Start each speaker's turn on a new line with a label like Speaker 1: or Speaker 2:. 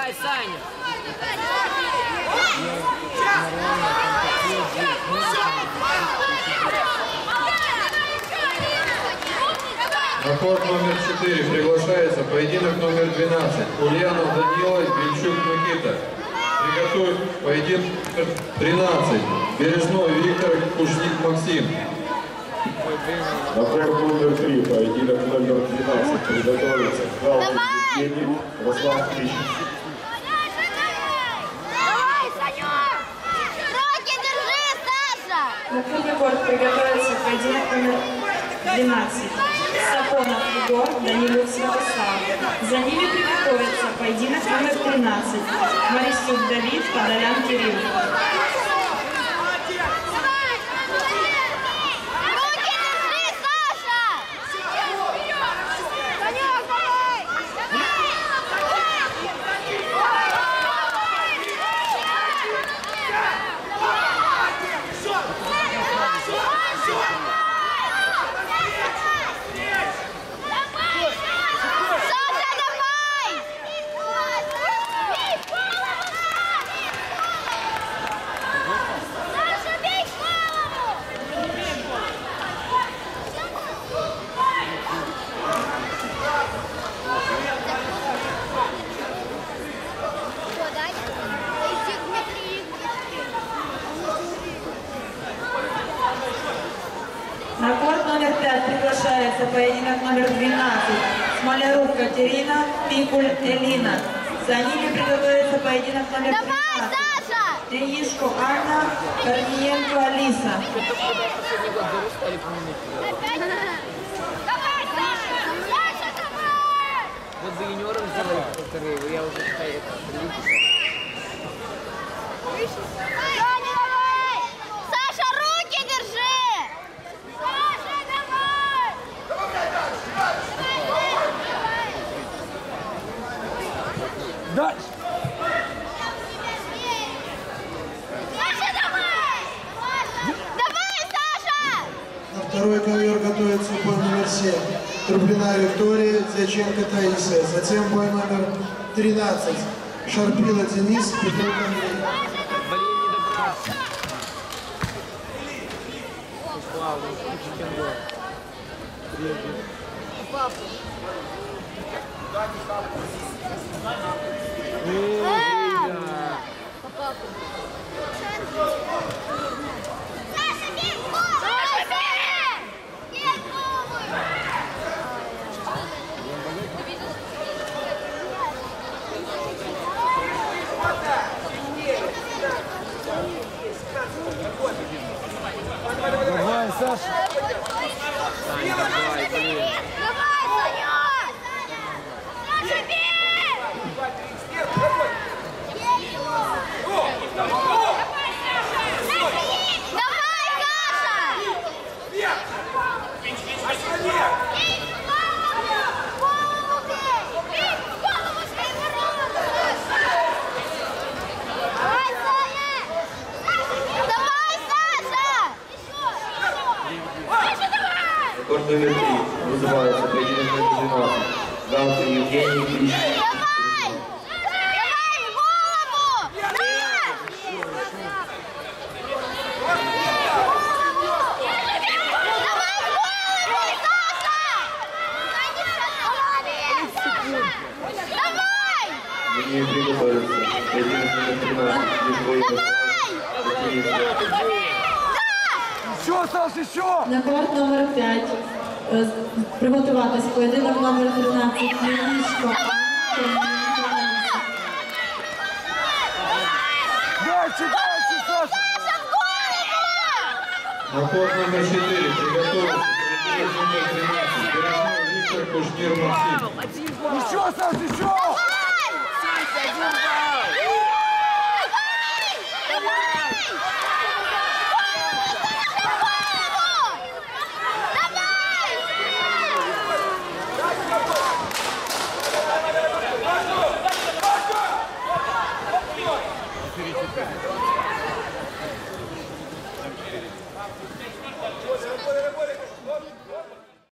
Speaker 1: Давай, Саня!
Speaker 2: На корт номер 4 приглашается поединок номер 12. Ульянов Данила, Вильчук Никита. Приготовь поединок 13. Бережной Виктор, Кушник Максим.
Speaker 3: На корт номер 3 поединок номер 12. Приготовится Галкин Евгений, Руслан Тыщин.
Speaker 4: На первый корт приготовится поединок номер 12. Сапонов Егор, Данилов Святослав. За ними приготовится поединок номер 13. Марисюк Давид, Подолян Кирилл. На корт номер 5 приглашается поединок номер 12. Смолярук Катерина, Пикуль Элина. За ними приготовится поединок номер 13. Триишко Анна, Корниенко Алиса.
Speaker 1: Вот за юниором сделали повторы, я уже считаю это.
Speaker 5: Саша, руки держи! Саша, давай!
Speaker 1: Дальше!
Speaker 5: Саша, давай! Давай, Саша!
Speaker 6: На второй ковер готовится бой номер 7. Трублина Виктория, Дьяченко Таисия. Затем бой номер 13. Шарпила Денис, Петрук Андрей.
Speaker 1: Блин, не добрался. Упал, ну чем было.
Speaker 5: Саша, бей в голову! Саша, бей! Бей в голову!
Speaker 1: Давай, Саша!
Speaker 5: Саня, давай, блин! Давай, Саня! Саша, бей! Бей его! Давай, Саша! Давай, Саша! Бей в голову! Бей в голову своей ворота! Давай, Саня! Давай, Саша! Саша, давай!
Speaker 2: Корт номер 3 вызывается поединок номер 12. Галкин Евгений, Тыщин.
Speaker 5: Давай! Давай в голову! Да! Давай в голову, Саша! Давай!
Speaker 2: За ними приготовится поединок номер 13.
Speaker 5: Давай!
Speaker 1: Еще, Саша, еще!
Speaker 4: На корт номер 5 приготуватись поєдинок номер 13. Триишко
Speaker 1: Дальше, дальше, Саша!
Speaker 5: Саша, в голову!
Speaker 2: На корт номер 4 приготовится поединок номер 13. Бережной Виктор, Кушнир Максим.
Speaker 1: Еще, Саша, еще!
Speaker 5: Давай!
Speaker 1: Саша, один балл!